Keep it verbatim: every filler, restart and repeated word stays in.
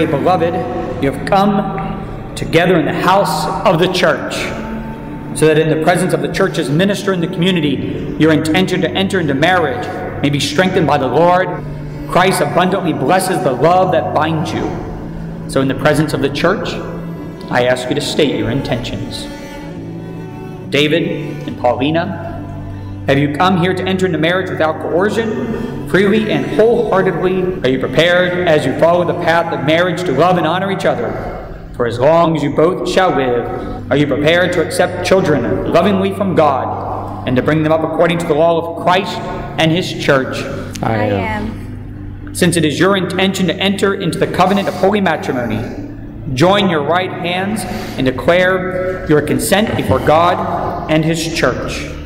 beloved, you have come together in the house of the church, so that in the presence of the church's minister in the community, your intention to enter into marriage may be strengthened by the Lord. Christ abundantly blesses the love that binds you. So in the presence of the church, I ask you to state your intentions. David and Paulina, have you come here to enter into marriage without coercion, freely and wholeheartedly? Are you prepared, as you follow the path of marriage, to love and honor each other for as long as you both shall live? Are you prepared to accept children lovingly from God and to bring them up according to the law of Christ and His church? I am. Since it is your intention to enter into the covenant of holy matrimony, join your right hands and declare your consent before God and His church.